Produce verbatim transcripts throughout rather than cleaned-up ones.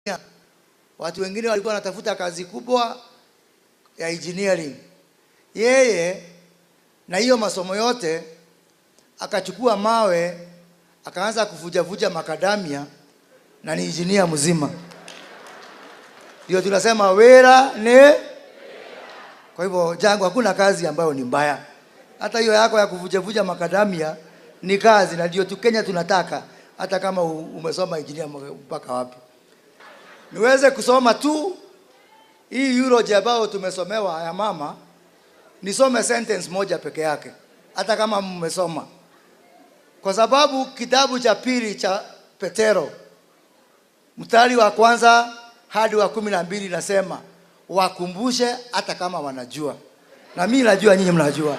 Watu wengine walikuwa wanatafuta kazi kubwa ya engineering. Yeye na hiyo masomo yote akachukua mawe akaanza kuvuja vuja makadamia na ni engineer mzima. Ndio tunasema wera ne. Kwa hivyo jangu hakuna kazi ambayo ni mbaya. Hata hiyo yako ya kuvuja vuja makadamia ni kazi, na ndio tu Kenya tunataka, hata kama umesoma engineer mpaka wapi. Niweze kusoma tu hii eulogy ambayo tumesomewa ya mama, nisome sentence moja peke yake hata kama mmesoma, kwa sababu kitabu cha pili cha Petero mstari wa kwanza hadi wa kumi na mbili nasema wakumbushe hata kama wanajua, na mimi najua nyinyi mnajua.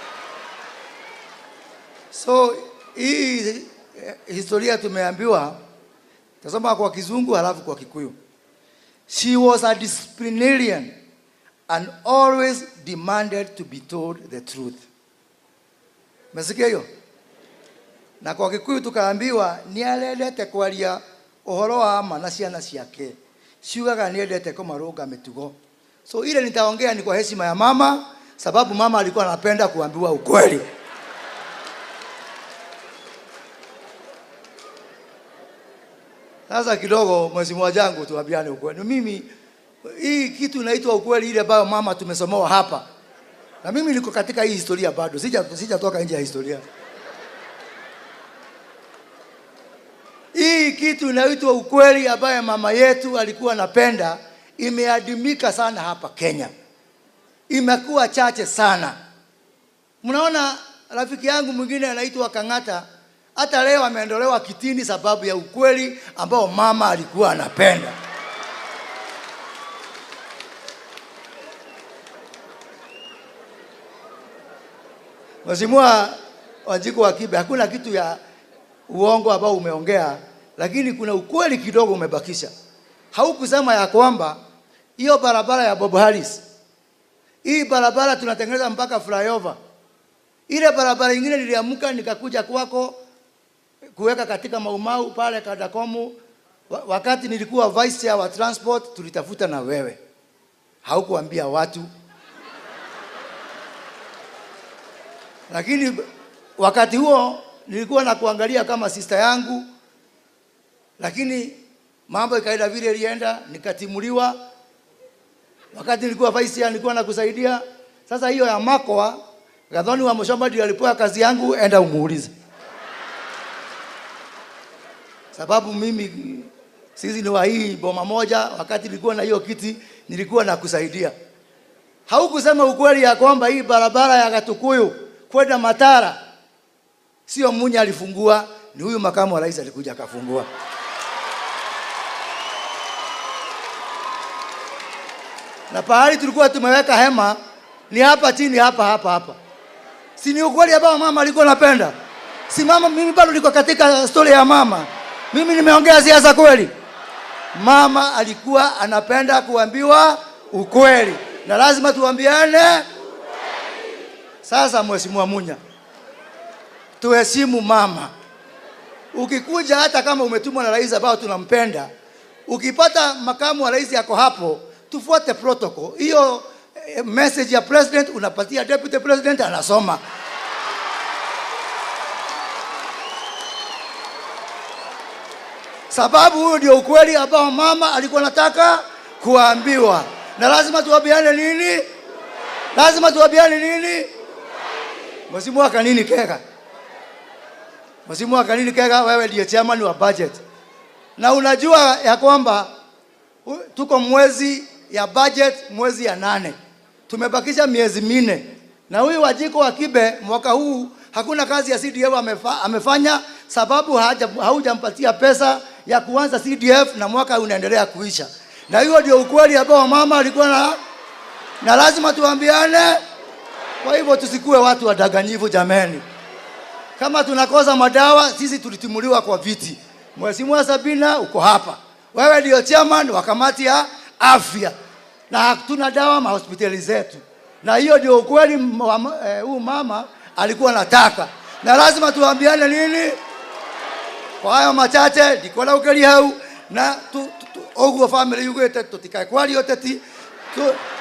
So hii historia tumeambiwa, tasoma kwa Kizungu halafu kwa Kikuyu. She was a disciplinarian and always demanded to be told the truth. Mesikia hiyo? Na kwa Kikuyu tukaambiwa ni alelete kwaria uhoro wa ama na ciana ciake. Ciugaga ni endete kumarunga mitugo. So ile nitaongea ni kwa heshima ya mama, sababu mama alikuwa anapenda kuambiwa ukweli. Sasa kidogo mheshimiwa jangu tuambiane ukweli. Mimi hii kitu inaitwa ukweli ile ambayo mama tumesomoa hapa. Na mimi niko katika hii historia bado. Sija sijatoka nje ya historia. Hii kitu inaitwa ukweli ambayo mama yetu alikuwa anapenda imeadimika sana hapa Kenya. Imekuwa chache sana. Mnaona rafiki yangu mwingine anaitwa Kangata, hata leo ameondolewa kitini sababu ya ukweli ambao mama alikuwa anapenda. Mheshimiwa Wanjiku wa Kibe, hakuna kitu ya uongo ambao umeongea, lakini kuna ukweli kidogo umebakisha. Haukusema ya kwamba hiyo barabara ya Bob Harris, hii barabara tunatengeneza mpaka flyover. Ile barabara nyingine niliamka nikakuja kwako kuweka katika Maumau pale Kadakomu, wakati nilikuwa vice chair wa transport, tulitafuta na wewe. Haukuambia watu. Lakini wakati huo nilikuwa na kuangalia kama sister yangu, lakini mambo ikaenda vile ilienda, nikatimuliwa. Wakati nilikuwa vice chair nilikuwa nakusaidia. Sasa hiyo ya Makoa, Gathoni wa Mushamba ndio alipewa kazi yangu, enda umuulize. Sababu mimi sisi ni wa hii boma moja, wakati nilikuwa na hiyo kiti nilikuwa nakusaidia. Haukusema ukweli ya kwamba hii barabara ya Gatukuyu kwenda Matara sio Munya alifungua, ni huyu makamu wa rais alikuja akafungua. Na pahali tulikuwa tumeweka hema ni hapa chini hapa hapa hapa. Si ni ukweli ambao mama alikuwa anapenda? Si mama, mimi bado niko katika story ya mama. Mimi nimeongea siasa kweli. Mama alikuwa anapenda kuambiwa ukweli, na lazima tuambiane ukweli. Sasa Mheshimiwa Munya, tuheshimu mama. Ukikuja hata kama umetumwa na rais ambao tunampenda, ukipata makamu wa rais yako hapo, tufuate protocol. Hiyo eh, message ya president unapatia deputy president anasoma. Sababu huo ndio ukweli ambao mama alikuwa anataka kuambiwa. Na lazima tuambiane nini? Lazima tuambiane nini? Mheshimiwa Kanini Kega. Mheshimiwa Kanini Kega, wewe ndiye chairman wa budget. Na unajua ya kwamba tuko mwezi ya budget, mwezi ya nane. Tumebakisha miezi minne. Na huyu Wanjiku wa Kibe mwaka huu hakuna kazi ya C D F amefa, amefanya sababu haujampatia pesa ya kuanza C D F na mwaka unaendelea kuisha. Na hiyo ndio ukweli ambao mama alikuwa na na lazima tuambiane. Kwa hivyo tusikue watu wadaganyifu jameni. Kama tunakosa madawa, sisi tulitimuliwa kwa viti. Mheshimiwa Sabina uko hapa. Wewe ndio chairman wa kamati ya afya. Na hatuna dawa ma hospitali zetu. Na hiyo ndio ukweli huyu eh, mama alikuwa anataka. Na lazima tuambiane nini? Kwa hayo machache niko na ukeli hau na tu, tu, tu, oguo family yugete tutikae kwari oteti